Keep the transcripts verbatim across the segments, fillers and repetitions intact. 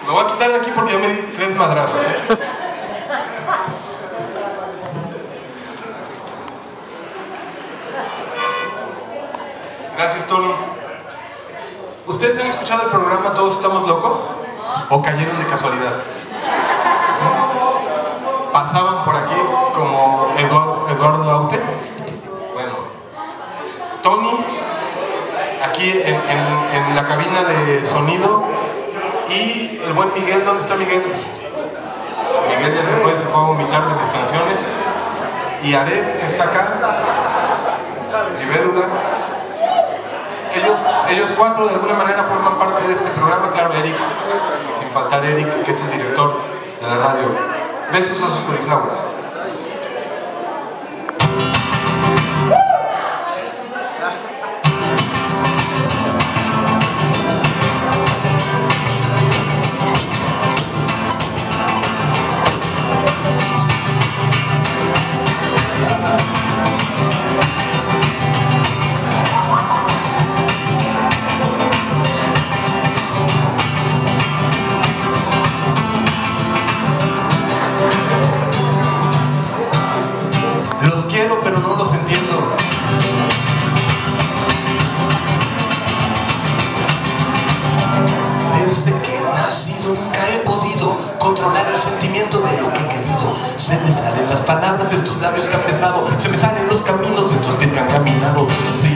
Me voy a quitar de aquí porque ya me di tres madrazos. Gracias, Tony. ¿Ustedes han escuchado el programa Todos Estamos Locos? ¿O cayeron de casualidad? ¿Sí? Pasaban por aquí como Eduardo, Eduardo Aute. Bueno, Tony, aquí en, en, en la cabina de sonido. Y el buen Miguel, ¿dónde está Miguel? Miguel ya se fue, se fue a vomitar de mis canciones. Y Aret, que está acá. Libélula. Ellos, ellos cuatro de alguna manera forman parte de este programa. Claro, Eric, sin faltar Eric, que es el director de la radio. Besos a sus coliflores. Los quiero, pero no los entiendo. Desde que he nacido nunca he podido controlar el sentimiento de lo que he querido. Se me salen las palabras de estos labios que han besado, se me salen los caminos de estos pies que han caminado. Sí.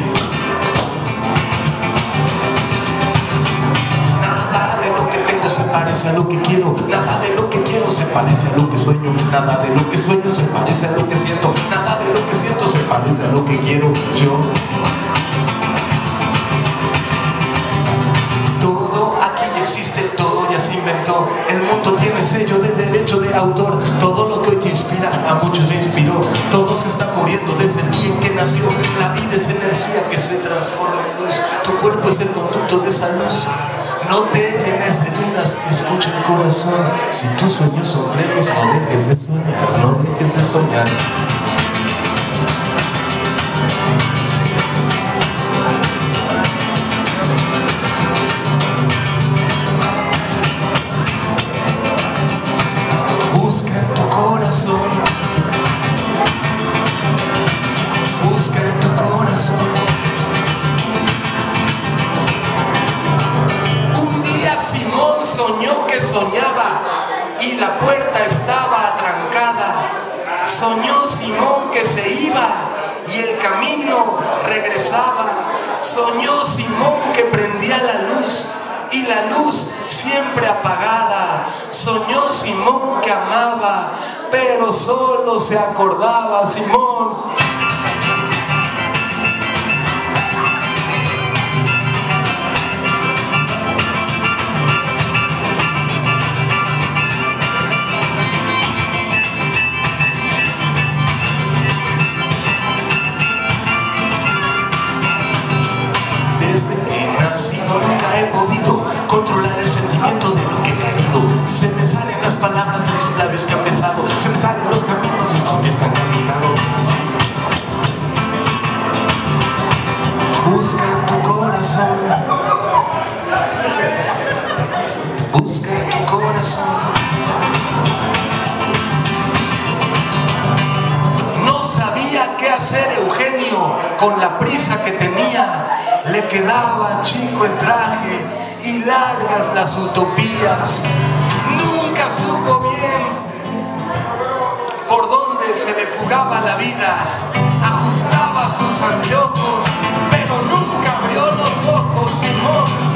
Nada de lo que tengo se parece a lo que quiero. Nada de lo que quiero se parece a lo que sueño. Nada de lo que sueño se parece a lo que siento. Nada de lo que siento se parece a lo que quiero yo. Todo aquí ya existe, todo ya se inventó. El mundo tiene sello de derecho de autor. Todo lo que hoy te inspira a muchos me inspiró. Todo se está muriendo desde el día en que nació. La vida es energía que se transforma en luz. Tu cuerpo es el conducto de esa luz. No te llenes de dudas, escucha el corazón. Si tus sueños son plenos, no dejes de soñar, no dejes de soñar. Busca en tu corazón. Busca en tu corazón. Simón soñó que soñaba y la puerta estaba atrancada. Soñó Simón que se iba y el camino regresaba. Soñó Simón que prendía la luz y la luz siempre apagada. Soñó Simón que amaba, pero solo se acordaba Simón. Nunca he podido controlar el sentimiento de lo que he querido. Se me salen las palabras de estos labios que han besado. Se me salen los caminos de estos pies que han caminado. Busca en tu corazón. Busca en tu corazón. No sabía qué hacer Eugenio con la prisa que tenía. Le quedaba chico el traje y largas las utopías. Nunca supo bien por dónde se le fugaba la vida. Ajustaba sus anteojos, pero nunca abrió los ojos, Simón.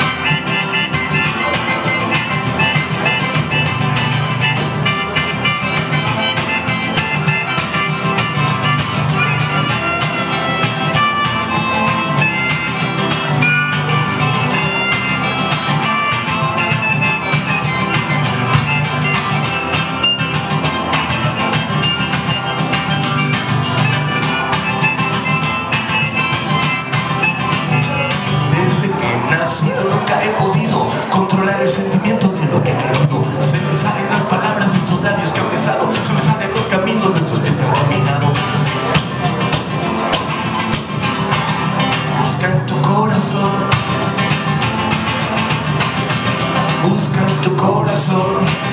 Nunca he podido controlar el sentimiento de lo que he querido. Se me salen las palabras de estos labios que han besado. Se me salen los caminos de estos pies que han caminado. Busca en tu corazón. Busca en tu tu corazón.